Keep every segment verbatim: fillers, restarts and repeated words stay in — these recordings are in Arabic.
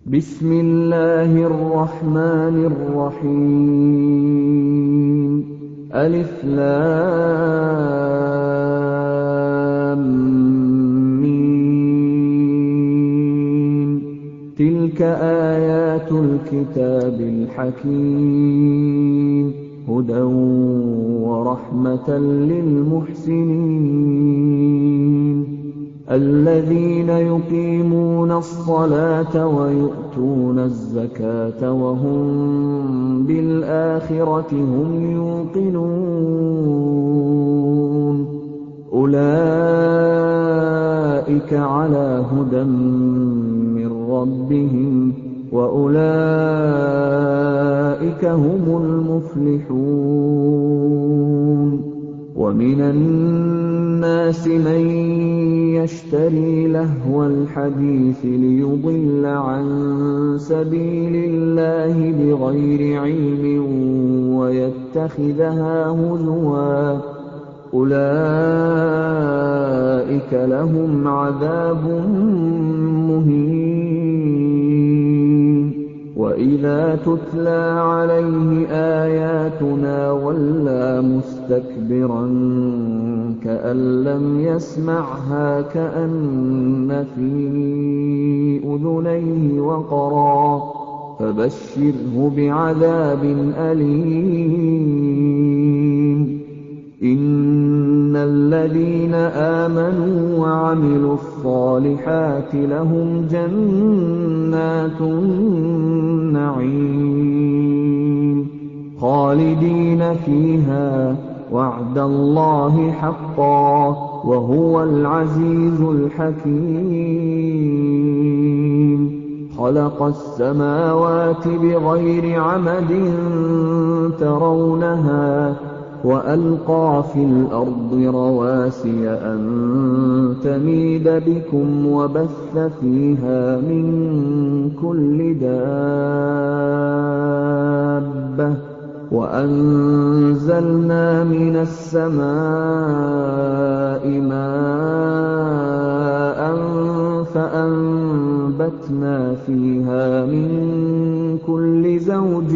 بسم الله الرحمن الرحيم ألف لام ميم تلك آيات الكتاب الحكيم هدى ورحمة للمحسنين الذين يقيمون الصلاة ويؤتون الزكاة وهم بالآخرة هم يوقنون أولئك على هدى من ربهم وأولئك هم المفلحون ومن الناس من يشتري لهو الحديث ليضل عن سبيل الله بغير علم ويتخذها هزوا أولئك لهم عذاب مهين وإذا تتلى عليه آياتنا ولى مستكبرا كأن لم يسمعها كأن في أذنيه وقرا فبشره بعذاب أليم إن الذين آمنوا وعملوا الصالحات لهم جنات النعيم خالدين فيها وعد الله حقا وهو العزيز الحكيم خلق السماوات بغير عمد ترونها وألقى في الأرض رواسي أن تميد بكم وبث فيها من كل دابة وأنزلنا من السماء ماء فأنبتنا فيها من كل زوج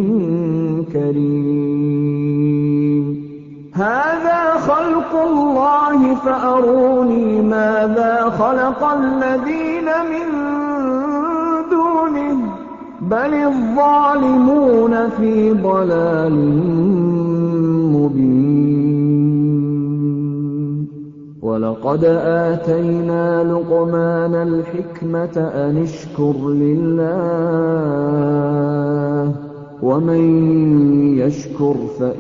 كريم هذا خلق الله فأروني ماذا خلق الذين من دونه بل الظالمون في ضلال مبين ولقد آتينا لقمان الحكمة أن اشكر لله ومن يشكر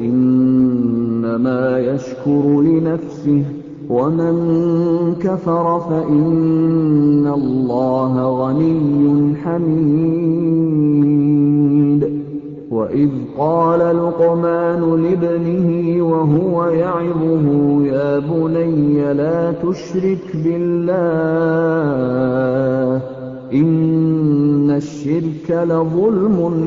فإنما يشكر لنفسه ومن كفر فإن الله غني حميد وإذ قال لقمان لابنه وهو يعظه يا بني لا تشرك بالله إن الشرك لظلم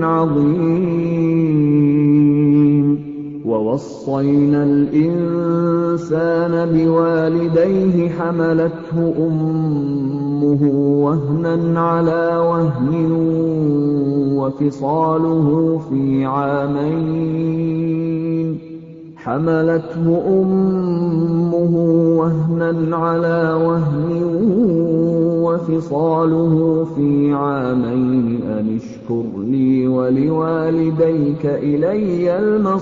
عظيم ووصينا الإنسان بوالديه حملته أمه وهنا على وهن وفصاله في عامين حملته أمه وهنا على وهن وفصاله في عامين أن اشكر لي ولوالديك إلي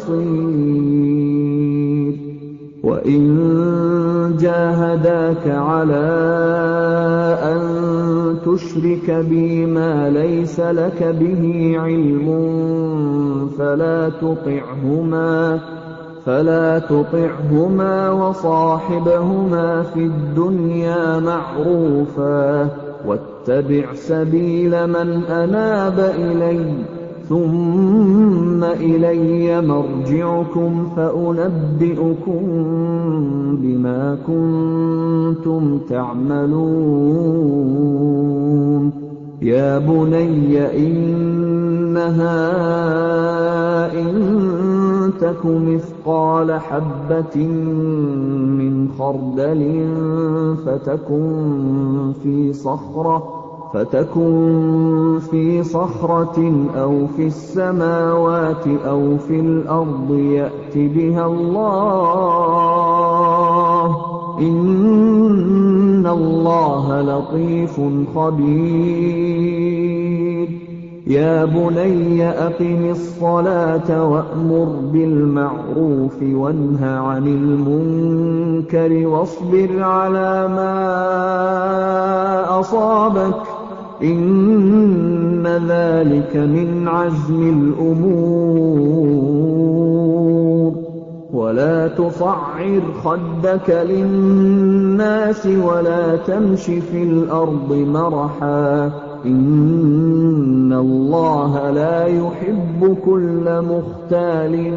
المصير وإن جاهداك على أن تشرك بي ما ليس لك به علم فلا تطعهما فلا تطعهما وصاحبهما في الدنيا معروفا واتبع سبيل من أناب إلي ثم إلي مرجعكم فأنبئكم بما كنتم تعملون يا بني إنها إن تك مثقال حبة من خردل فتكن في صخرة فَتَكُن فِي صَخْرَةٍ أَوْ فِي السَّمَاوَاتِ أَوْ فِي الْأَرْضِ يَأْتِ بِهَا اللَّهُ ۚ إِنَّ اللَّهَ لَطِيفٌ خَبِيرٌ يَا بُنَيَّ أَقِمِ الصَّلَاةَ وَأْمُرْ بِالْمَعْرُوفِ وَانْهَ عَنِ الْمُنكَرِ وَاصْبِرْ عَلَىٰ مَا أَصَابَكَ ۖ إِنَّ ذَٰلِكَ مِنْ عَزْمِ الْأُمُورِ وَلَا تُصَعِّرْ خَدَّكَ لِلنَّاسِ وَلَا تَمْشِ فِي الْأَرْضِ مَرَحًا ۖ إِنَّ اللَّهَ لَا يُحِبُّ كُلَّ مُخْتَالٍ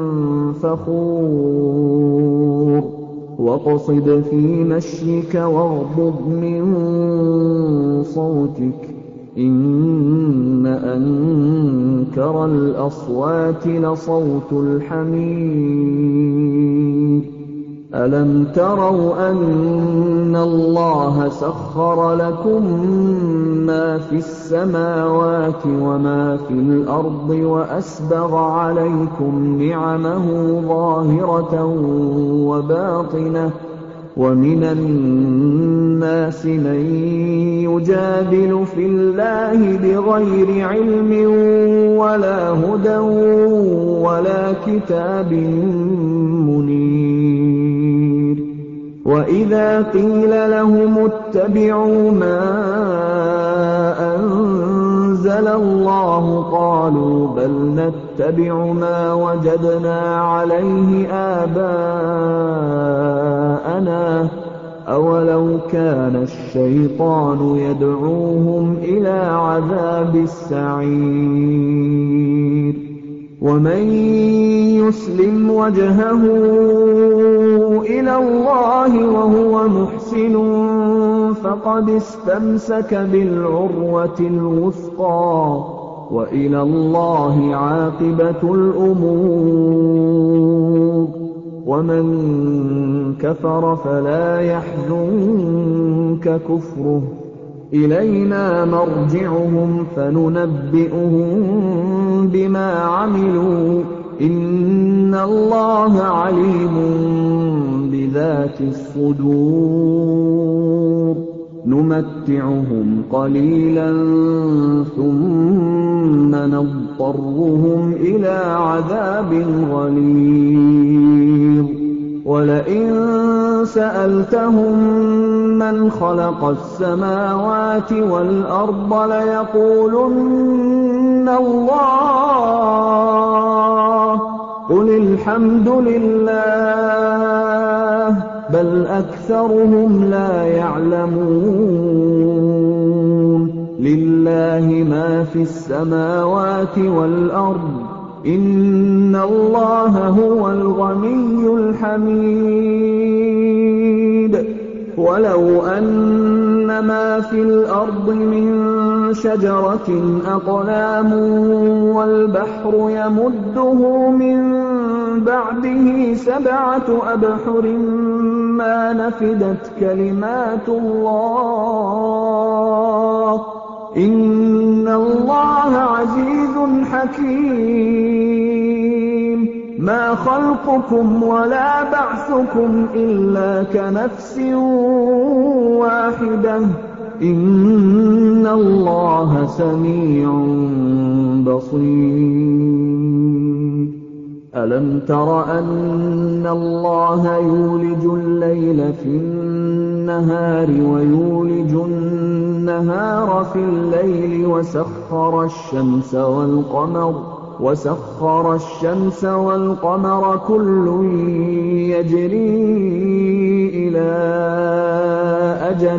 فَخُورٍ وَاقْصِدْ فِي مَشْيِكَ وَاغْضُضْ مِن صَوْتِكَ ۚ إِنَّ أَنكَرَ الْأَصْوَاتِ لَصَوْتُ الْحَمِيرِ أَلَمْ تَرَوْا أَنَّ اللَّهَ سَخَّرَ لَكُم مَّا فِي السَّمَاوَاتِ وَمَا فِي الْأَرْضِ وَأَسْبَغَ عَلَيْكُمْ نِعَمَهُ ظَاهِرَةً وَبَاطِنَةً ۗ وَمِنَ النَّاسِ مَن يُجَادِلُ فِي اللَّهِ بِغَيْرِ عِلْمٍ وَلَا هُدًى وَلَا كِتَابٍ مُّنِيرٍ وَإِذَا قِيلَ لَهُمُ اتَّبِعُوا مَا أَنزَلَ اللَّهُ قَالُوا بَلْ نَتَّبِعُ مَا وَجَدْنَا عَلَيْهِ آبَاءَنَا ۚ أَوَلَوْ كَانَ الشَّيْطَانُ يَدْعُوهُمْ إِلَىٰ عَذَابِ السَّعِيرِ وَمَن يُسْلِمْ وَجْهَهُ إِلَى اللَّهِ وَهُوَ مُحْسِنٌ فَقَدِ اسْتَمْسَكَ بِالْعُرْوَةِ الْوُثْقَىٰ ۗ وَإِلَى اللَّهِ عَاقِبَةُ الْأُمُورِ وَمَن كَفَرَ فَلَا يَحْزُنكَ كُفْرُهُ ۚ إِلَيْنَا مَرْجِعُهُمْ فَنُنَبِّئُهُم بِمَا عَمِلُوا ۚ إِنَّ اللَّهَ عَلِيمٌ بِذَاتِ الصُّدُورِ نُمَتِّعُهُمْ قَلِيلًا ثُمَّ نَضْطَرُّهُمْ إِلَىٰ عَذَابٍ غَلِيظٍ وَلَئِن سَأَلْتَهُم مَّنْ خَلَقَ السَّمَاوَاتِ وَالْأَرْضَ لَيَقُولُنَّ اللَّهُ ۚ قُلِ الْحَمْدُ لِلَّهِ ۚ بَلْ أَكْثَرُهُمْ لَا يَعْلَمُونَ لِلَّهِ مَا فِي السَّمَاوَاتِ وَالْأَرْضِ ۚ إِنَّ اللَّهَ هُوَ الْغَنِيُّ الْحَمِيدُ وَلَوْ أَنَّ مَا فِي الْأَرْضِ مِن شَجَرَةٍ أَقْلَامٌ وَالْبَحْرُ يَمُدُّهُ مِن بَعْدِهِ سَبْعَةُ أَبْحُرٍ مَّا نَفِدَتْ كَلِمَاتُ اللَّهِ ۗ إِنَّ اللَّهَ عَزِيزٌ حَكِيمٌ مَا خَلْقُكُمْ وَلَا بَعْثُكُمْ إِلَّا كَنَفْسٍ وَاحِدَةٍ ۗ إِنَّ اللَّهَ سَمِيعٌ بَصِيرٌ أَلَمْ تَرَ أَنَّ اللَّهَ يُولِجُ اللَّيْلَ فِي النَّهَارِ وَيُولِجُ النَّهَارَ فِي اللَّيْلِ وَسَخَّرَ الشَّمْسَ وَالْقَمَرَ وَسَخَّرَ الشَّمْسَ وَالْقَمَرَ كُلٌّ يَجْرِي إِلَىٰ أَجَلٍ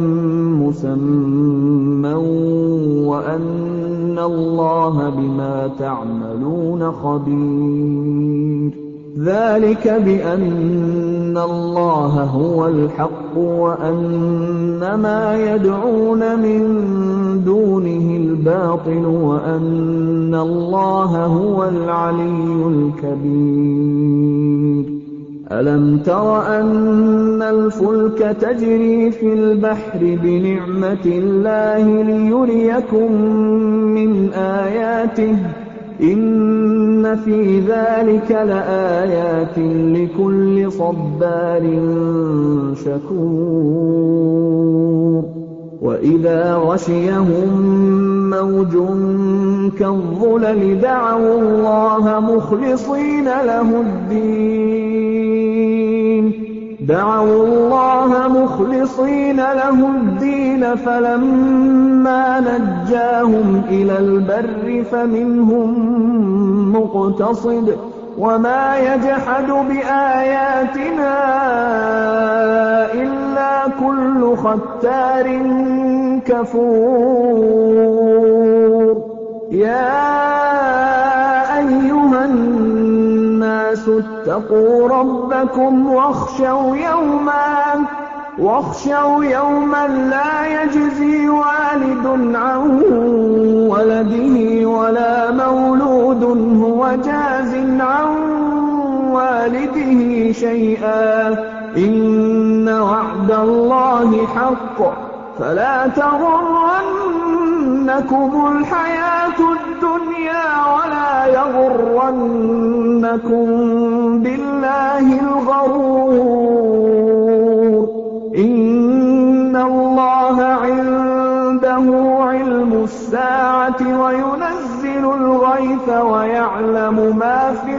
مُّسَمًّى وَأَنَّ اللَّهَ بِمَا تَعْمَلُونَ خَبِيرٌ ذَٰلِكَ بِأَنَّ اللَّهَ هُوَ الْحَقُّ وَأَنَّ مَا يَدْعُونَ مِن دُونِهِ الْبَاطِلُ وَأَنَّ اللَّهَ هُوَ الْعَلِيُّ الْكَبِيرُ أَلَمْ تَرَ أَنَّ الْفُلْكَ تَجْرِي فِي الْبَحْرِ بِنِعْمَتِ اللَّهِ لِيُرِيَكُم مِّنْ آيَاتِهِ ۚ إِنَّ فِي ذَٰلِكَ لَآيَاتٍ لِّكُلِّ صَبَّارٍ شَكُورٍ وَإِذَا غَشِيَهُم مَّوْجٌ كَالظُّلَلِ دَعَوُا اللَّهَ مُخْلِصِينَ لَهُ الدِّينَ دعوا الله مخلصين له الدين فلما نجاهم إلى البر فمنهم مقتصد وما يجحد بآياتنا إلا كل ختار كفور يا أيها الناس اتقوا ربكم واخشوا يوما واخشوا يوما لا يجزي والد عن ولده ولا مولود هو جاز عن والده شيئا إن وعد الله حق فلا تغرنكم الحياة الدنيا ولا يغرنكم بالله الغرور إن الله عنده علم الساعة وينزل الغيث ويعلم ما في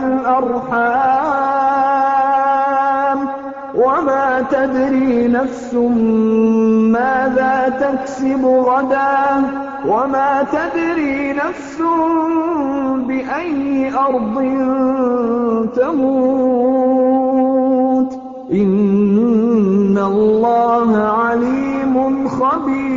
الأرحام وما تدري نفس ماذا تكسب غدا وما تدري نفس بأي أرض تموت إن الله عليم خبير